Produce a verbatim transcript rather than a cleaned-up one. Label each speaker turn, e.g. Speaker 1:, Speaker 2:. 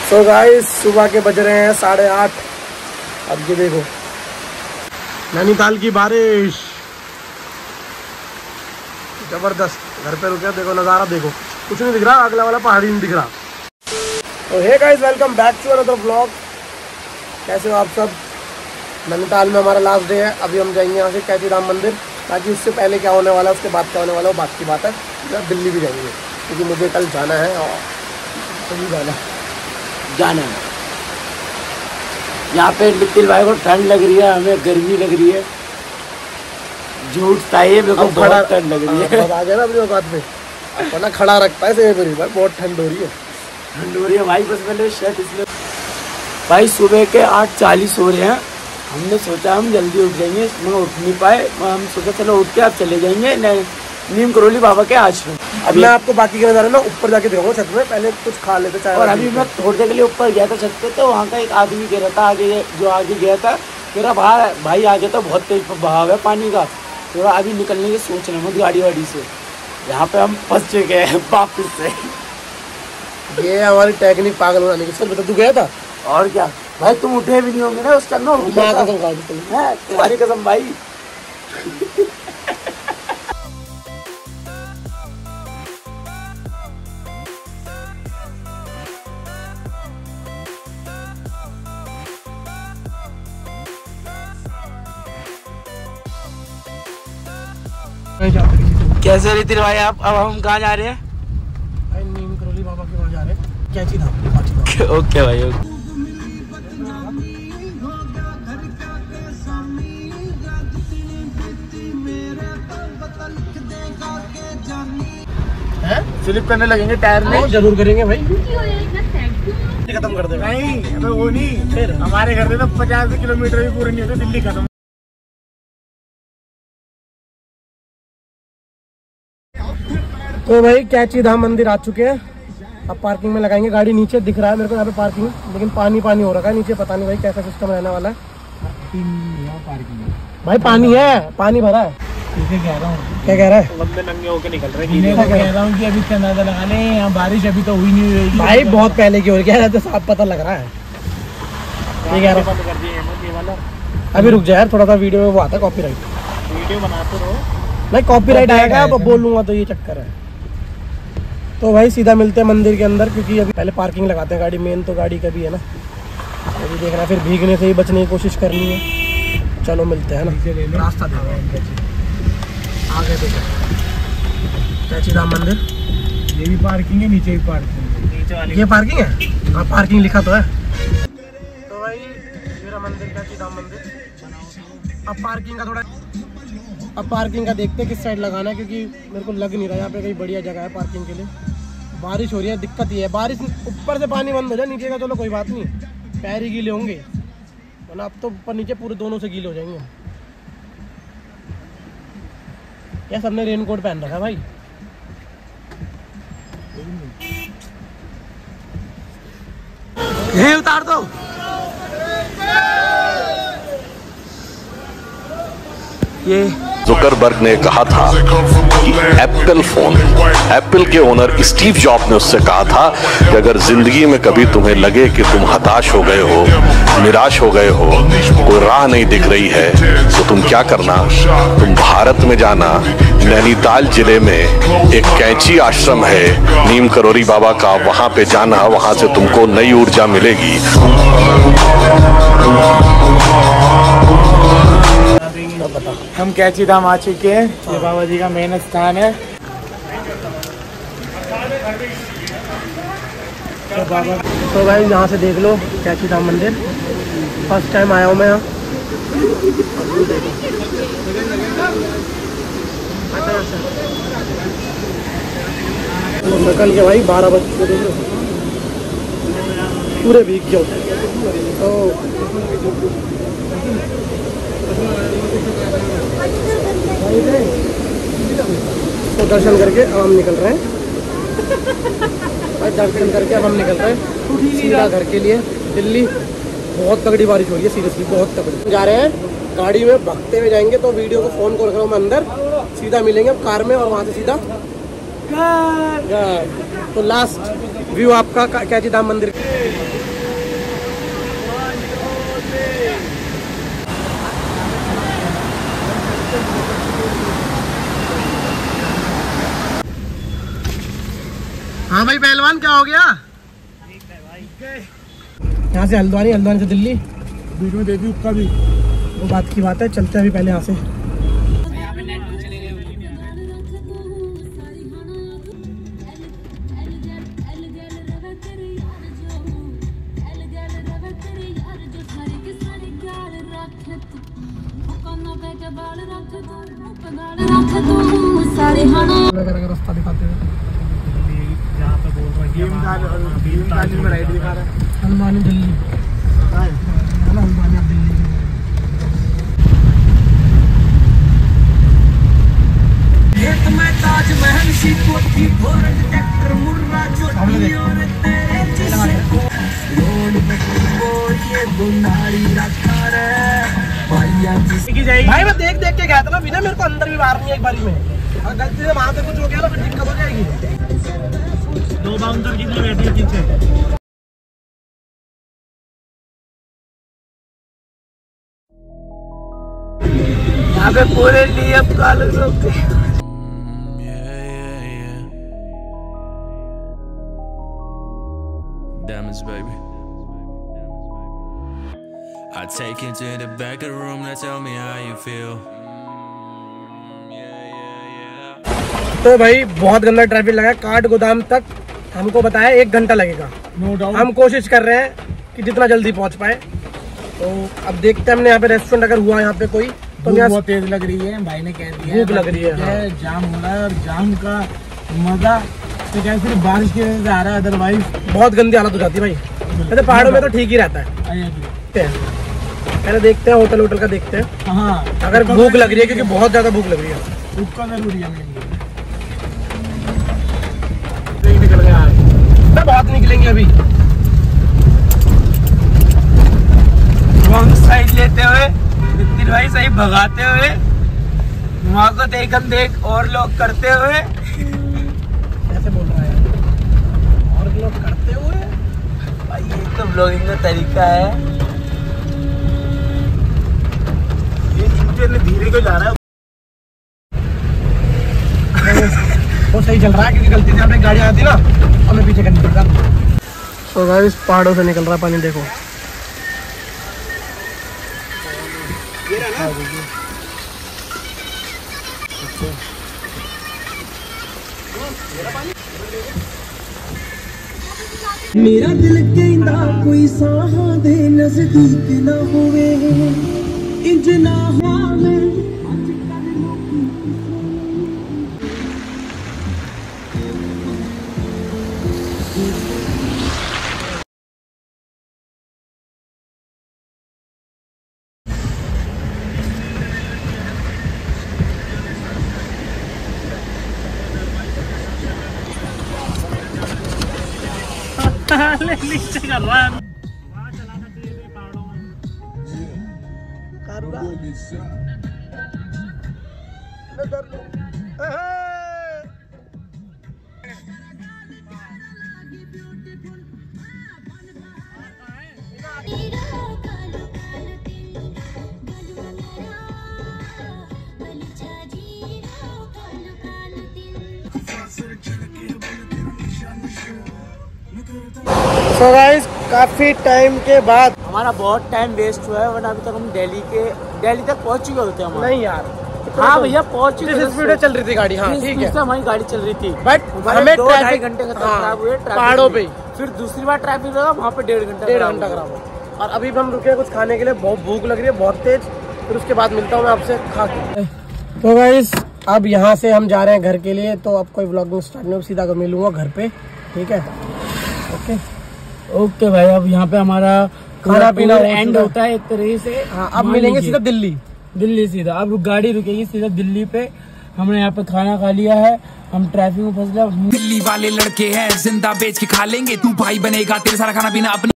Speaker 1: So guys सुबह के बज रहे हैं साढ़े आठ। अब ये देखो नैनीताल की बारिश जबरदस्त। घर पे रुके देखो नज़ारा देखो, कुछ नहीं दिख रहा, अगला वाला पहाड़ी नहीं दिख रहा। तो hey guys welcome back to another vlog. कैसे हो आप सब? नैनीताल में हमारा लास्ट डे है। अभी हम जाएंगे यहाँ से कैची धाम मंदिर, ताकि उससे पहले क्या होने वाला है उसके बाद क्या होने वाला है वो बात की बात है। दिल्ली भी जाएंगे क्योंकि मुझे कल जाना है और कभी जाना
Speaker 2: जाना है। यहाँ पे नितिन भाई को ठंड लग रही है, हमें गर्मी लग रही है। झूठता है मेरे को बहुत ठंड लग रही है।
Speaker 1: आ गया ना अपनी औकात में, अपना खड़ा रखता है से मेरी भाई, बहुत ठंड हो रही है।
Speaker 2: ठंड हो रही है भाई, बस मैंने शर्ट इसलिए। भाई सुबह के आठ चालीस हो रहे हैं, हमने सोचा हम जल्दी उठ जाएंगे, मगर उठ नहीं पाए। हम सोचा चलो उठ के आप चले जाएंगे नीम करोली बाबा के आश्रम।
Speaker 1: अब मैं आपको बाकी के नज़ारे ना ऊपर जाके दिखाऊंगा छत में, पहले कुछ खा लेते चाहे।
Speaker 2: और अभी मैं थोड़ी देर के लिए ऊपर गया था छत पे, तो वहाँ का एक आदमी कह रहा था आगे, जो आगे गया था कह रहा बाहर भाई आगे तो बहुत तेज बहाव है पानी का, तो अभी निकलने की सोच रहे हैं गाड़ी वाड़ी से। यहाँ पे हम फंस चुके हैं वापिस से।
Speaker 1: ये हमारी टेक्निक पागल बनाने की। सर बता, तू गया था?
Speaker 2: और क्या भाई, तुम उठे भी नहीं होंगे ना उस टाइम ना। तुम्हारी कसम भाई। कैसे रितिन भाई आप? अब हम कहाँ जा रहे हैं?
Speaker 1: भाई नीम करोली बाबा के वहाँ जा रहे हैं, कैची धाम।
Speaker 2: ओके भाई ओके।
Speaker 1: स्लिप करने लगेंगे टायर में। जरूर करेंगे भाई, खत्म कर देगा। नहीं वो नहीं, फिर हमारे घर से तो पचास किलोमीटर भी पूरे नहीं होते, दिल्ली खत्म। तो भाई कैची धाम मंदिर आ चुके हैं। अब पार्किंग में लगाएंगे गाड़ी। नीचे दिख रहा है मेरे को यहाँ पे पार्किंग, लेकिन पानी पानी हो रखा है नीचे। पता नहीं भाई कैसा सिस्टम रहने वाला है। पार्किंग भाई पानी है, पानी भरा है।
Speaker 2: कह रहा हूँ
Speaker 1: क्या कह रहा है?
Speaker 3: बंदे नंगे होके निकल रहे हैं। कह रहा हूँ कि अभी अंदाजा लगा ले, यहाँ बारिश अभी तो हुई नहीं हुई
Speaker 1: भाई, बहुत पहले की हो रही है, तो साफ पता लग रहा है। ये कह रहा हूँ अभी रुक जाए यार, थोड़ा सा वीडियो में वो आता है कॉपीराइट।
Speaker 3: वीडियो बनाते रहो
Speaker 1: नहीं, कॉपीराइट आएगा, अब बोलूंगा तो ये चक्कर है। तो भाई सीधा मिलते हैं मंदिर के अंदर, क्योंकि अभी पहले पार्किंग लगाते हैं गाड़ी। मेन तो गाड़ी का भी है ना, अभी देखना फिर भीगने से ही बचने की कोशिश करनी है। चलो मिलते हैं ना, रास्ता दे रहे हैं आगे। देखो कैची धाम मंदिर,
Speaker 3: ये भी पार्किंग है, नीचे भी पार्किंग है। नीचे वाली
Speaker 1: ये पार्किंग है? हाँ पार्किंग लिखा तो है। तो भाई मेरा मंदिर कैची धाम मंदिर। अब पार्किंग का थोड़ा अब पार्किंग का देखते हैं किस साइड लगाना है, क्योंकि मेरे को लग नहीं रहा यहाँ पे कहीं बढ़िया जगह है पार्किंग के लिए। बारिश हो रही है, दिक्कत ये है बारिश ऊपर से पानी बंद हो जाए, नीचे का चलो कोई बात नहीं, पैर ही गीले होंगे, वरना अब तो ऊपर नीचे पूरे दोनों से गीले हो जाएंगे। यार सबने रेनकोट पहन रखा है भाई।
Speaker 2: ये उतार दो। ये
Speaker 4: जुकरबर्ग ने कहा था कि एप्पल फोन, एप्पल के ओनर स्टीव जॉब ने उससे कहा था कि अगर जिंदगी में कभी तुम्हें लगे कि तुम हताश हो गए हो, निराश हो गए हो, कोई राह नहीं दिख रही है, तो तुम क्या करना, तुम भारत में जाना। नैनीताल जिले में एक कैंची आश्रम है नीम करोली बाबा का, वहां पे जाना, वहां से तुमको नई ऊर्जा मिलेगी।
Speaker 3: हम कैची धाम आ चुके हैं। ये बाबा जी का मेन स्थान है।
Speaker 1: तो बाबा तो भाई यहाँ से देख लो कैची धाम मंदिर, फर्स्ट टाइम आया हूँ मैं यहाँ। तो निकल के भाई बारह बजे देख लो, पूरे भीग जाओ। तो दर्शन करके अब हम निकल रहे हैं। दर्शन करके अब हम निकल रहे हैं सीधा घर के लिए दिल्ली। बहुत तगड़ी बारिश हो रही है, सीरियसली बहुत तगड़ी। जा रहे हैं गाड़ी में, भागते हुए जाएंगे। तो वीडियो को फोन को रख रहा हूँ मैं अंदर, सीधा मिलेंगे अब कार में और वहाँ से सीधा घर। तो लास्ट व्यू आपका कैची धाम मंदिर। हाँ भाई पहलवान क्या हो गया? यहाँ से हल्द्वानी, हल्द्वानी से दिल्ली,
Speaker 3: वीडियो देखी उसका भी,
Speaker 1: वो बात की बात है। चलते हैं अभी पहले यहाँ से। रास्ता दिखाते हैं
Speaker 3: यहाँ पे बोल रहा है में राइड दिखा रहा है।
Speaker 1: हल्द्वानी दिल्ली, हल्द्वानी दिल्ली। भाई मैं देख देख के गया था ना बिना, मेरे को अंदर भी बाहर नहीं एक बारी में। अगर गलती से वहां पे कुछ हो गया ना फिर दिक्कत हो जाएगी।
Speaker 3: दो बाउंसर कितने बैठे पीछे?
Speaker 2: यहाँ पे पूरे नियम कानून होते हैं।
Speaker 5: Diamonds, baby. I take you to the back of the room. Now tell me how you feel.
Speaker 1: तो भाई बहुत गंदा ट्रैफिक लगा, काठ गोदाम तक हमको बताया एक घंटा लगेगा।
Speaker 3: No doubt.
Speaker 1: हम कोशिश कर रहे हैं कि जितना जल्दी पहुंच पाए। तो अब देखते हैं हमने यहाँ पे रेस्टोरेंट अगर हुआ यहाँ पे कोई तो
Speaker 3: भूख बहुत तेज लग रही है, भाई ने कह दिया
Speaker 1: भूख लग रही है। हाँ।
Speaker 3: जाम हो रहा है और जाम का मजा तो क्या सिर्फ बारिश की वजह से आ रहा है, अदरवाइज
Speaker 1: बहुत गंदी हालत हो जाती है भाई। वैसे पहाड़ों में तो ठीक ही रहता है। पहले देखते हैं होटल होटल का देखते हैं।
Speaker 3: हाँ
Speaker 1: अगर भूख लग रही है क्योंकि बहुत ज्यादा भूख लग रही है।
Speaker 3: उसका जरूरी है मेरे लिए।
Speaker 1: निकल गया है, बहुत निकलेंगे अभी।
Speaker 2: रॉन्ग साइड लेते हुए नितिन भाई सही भगाते हुए, वहाँ को देखम देख और लोग करते हुए।
Speaker 1: ऐसे बोल रहा है और लोग करते हुए।
Speaker 2: भाई ये तो ब्लॉगिंग का तरीका है।
Speaker 3: ये धीरे को जा रहा है।
Speaker 1: वो सही चल रहा है क्योंकि गलती से यहाँ पे गाड़ी आती ना और मैं पीछे करनी पड़ता। तो गाइस पहाड़ों से निकल रहा है पानी, देखो। ये रहा ना?
Speaker 6: मेरा दिल कहंदा कोई साहां दे नजदीक ना होवे, इंज ना होवे।
Speaker 3: नीचे कर रहा है।
Speaker 1: So guys, काफी टाइम के बाद
Speaker 2: हमारा बहुत टाइम वेस्ट हुआ है, वरना अभी तक हम दिल्ली के दिल्ली तक पहुंच चुके होते हैं।
Speaker 1: नहीं यार,
Speaker 2: हाँ भैया पहुंच चुके
Speaker 1: जिस स्पीड में चल रही थी गाड़ी। हाँ ठीक है,
Speaker 2: हमारी गाड़ी चल रही थी
Speaker 1: बट
Speaker 2: हमें दो ढाई घंटे खराब हुए
Speaker 1: पहाड़ों पे।
Speaker 2: फिर दूसरी बार ट्रैफिक लगा, वहाँ पे डेढ़ घंटा
Speaker 1: डेढ़ घंटा खराब हुआ। और अभी भी हम रुके कुछ खाने के लिए, बहुत भूख लग रही है बहुत तेज। फिर उसके बाद मिलता हूँ मैं आपसे खा के। तो गाइस अब यहाँ से हम जा रहे हैं घर के लिए। तो अब कोई व्लॉगिंग स्टार्ट नहीं, सीधा मिलूंगा घर पे। ठीक है, ओके
Speaker 2: ओके भाई। अब यहाँ पे हमारा
Speaker 1: खाना पीना
Speaker 2: एंड होता है एक तरीके से।
Speaker 1: हाँ, अब मिलेंगे सीधा दिल्ली।
Speaker 2: दिल्ली सीधा, अब गाड़ी रुकेगी सीधा दिल्ली पे। हमने यहाँ पे खाना खा लिया है, हम ट्रैफिक में फंस गए।
Speaker 7: दिल्ली वाले लड़के हैं, जिंदा बेच के खा लेंगे। तू भाई बनेगा, तेरे सारा खाना पीना अपने